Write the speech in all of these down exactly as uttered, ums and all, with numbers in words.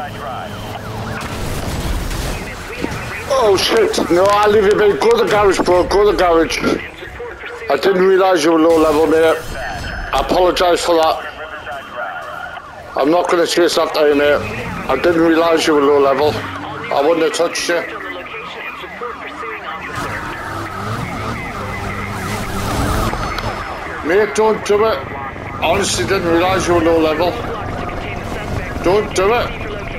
Oh shit, no, I'll leave you be. Go to the garage, bro, go to the garage. I didn't realise you were low level, mate. I apologise for that. I'm not going to chase after you, mate. I didn't realise you were low level. I wouldn't have touched you. Mate, don't do it. I honestly didn't realise you were low level. Don't do it.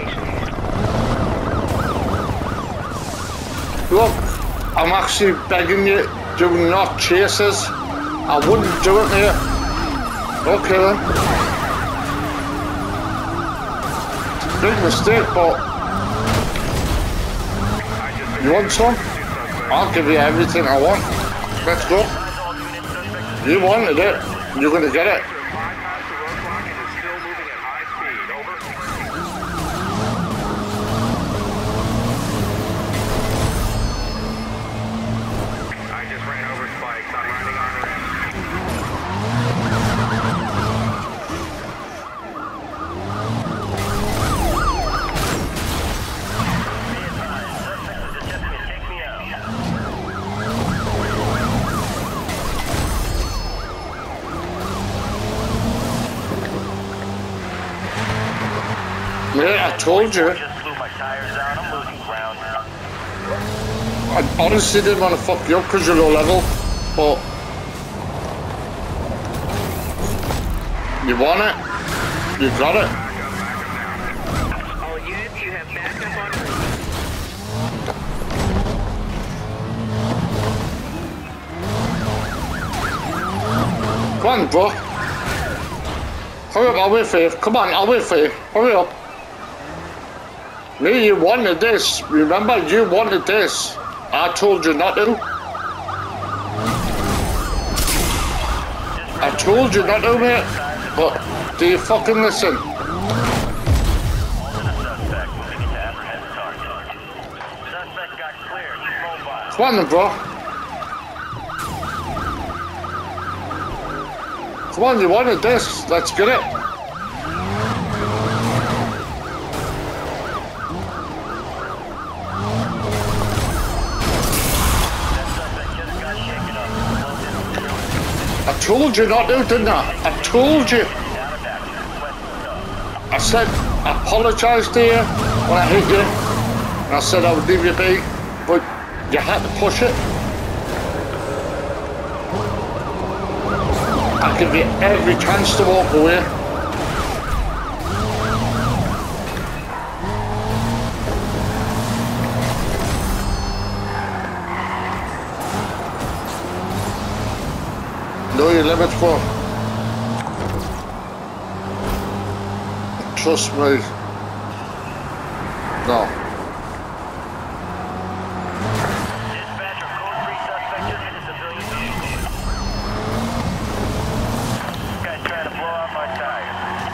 Look, I'm actually begging you, do not chase us. I wouldn't do it, mate. Okay then. Big mistake, but you want some? I'll give you everything I want. Let's go. You wanted it. You're gonna get it. Yeah, I told you. I honestly didn't want to fuck you up because you're low level, but you want it, you got it. All units, you have backup on route. Come on, bro. Hurry up, I'll wait for you. Come on, I'll wait for you. Hurry up. Me, you wanted this. Remember, you wanted this. I told you not to. I told you not to, mate. But do you fucking listen? Come on then, bro. Come on, you wanted this. Let's get it. I told you not to, didn't I? I told you. I said, I apologised to you when I hit you. And I said I would leave you be, but you had to push it. I give you every chance to walk away. Know your limits, bro. Trust me. No. Dispatcher, code three suspect just hit a civilian vehicle. This guy's trying to blow out my tires.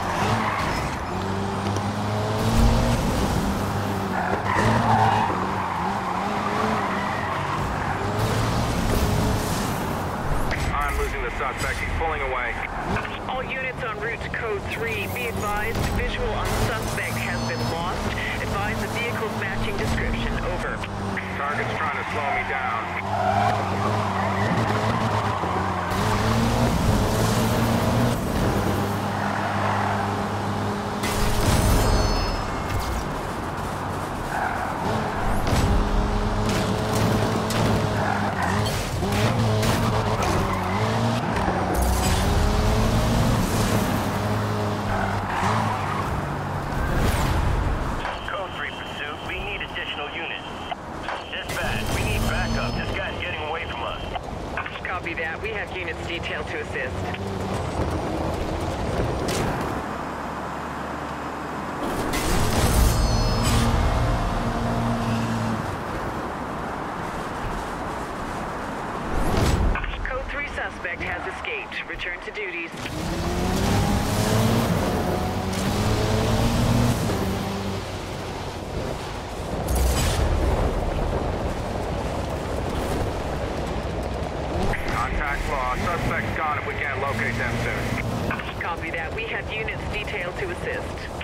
I'm losing the suspect. He's pulling away. All units en route to code three. Be advised, visual on suspect has been lost. Advise the vehicle's matching description. Over. Target's trying to slow me down. Copy that. We have units detailed to assist. Code three suspect has escaped. Return to duties. Suspect's gone if we can't locate them soon. Copy that. We have units detailed to assist.